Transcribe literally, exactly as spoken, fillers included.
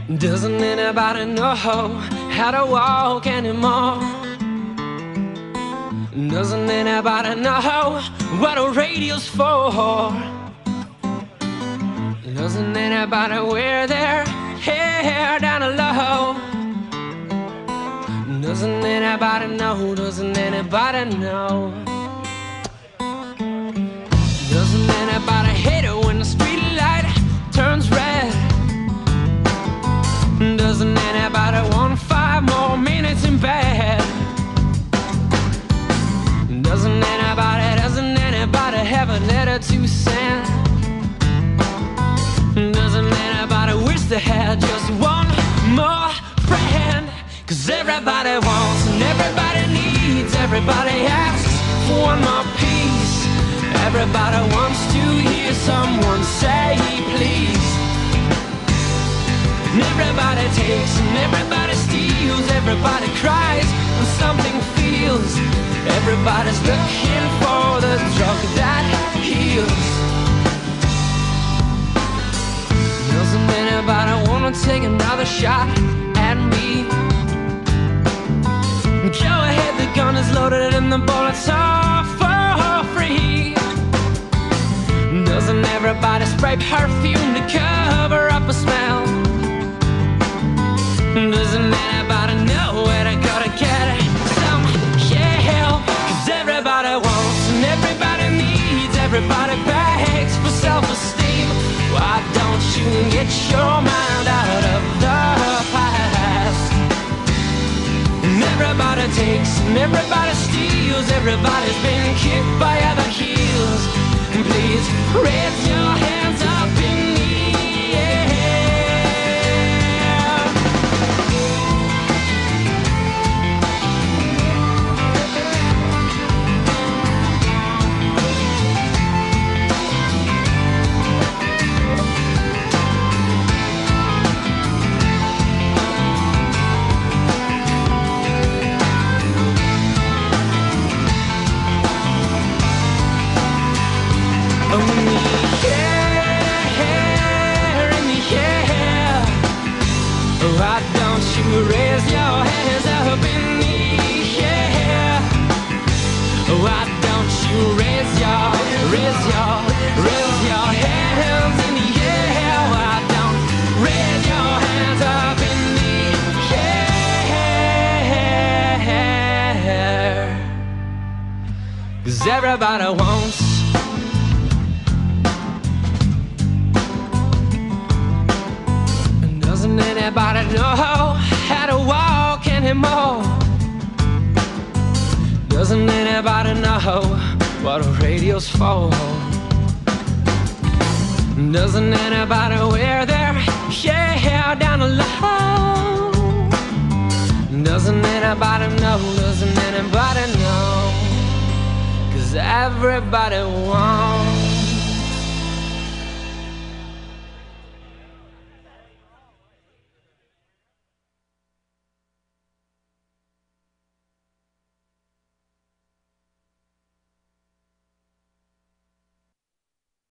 Doesn't anybody know how to walk anymore? Doesn't anybody know what a radio's for? Doesn't anybody wear their hair down low? Doesn't anybody know? Doesn't anybody know? Doesn't anybody hate it when the street light turns red? Doesn't anybody want five more minutes in bed? Doesn't anybody, doesn't anybody have a letter to send? Doesn't anybody wish they had just one more friend? Cause everybody wants and everybody needs, everybody asks for one more piece. Everybody wants to hear someone say please. And everybody takes and everybody steals, everybody cries when something feels. Everybody's looking for the drug that heals. Doesn't anybody wanna take another shot at me? Go ahead, the gun is loaded and the bullets are for free. Doesn't everybody spray perfume to cover up a smell? Doesn't anybody know where to go to get some help? Cause everybody wants and everybody needs, everybody begs for self-esteem. Why don't you get your mind out of the past? And everybody takes and everybody steals, everybody's been kicked by other heels. And please raise your hands up in the air. Why don't you raise your hands up in the air? Why don't you raise your, raise your, raise your hands in the air? Why don't raise your hands up in the air? Cause everybody wants Doesn't anybody know how to walk anymore? Doesn't anybody know what a radio's for? Doesn't anybody wear their hair down low? Doesn't anybody know? Doesn't anybody know? Cause everybody wants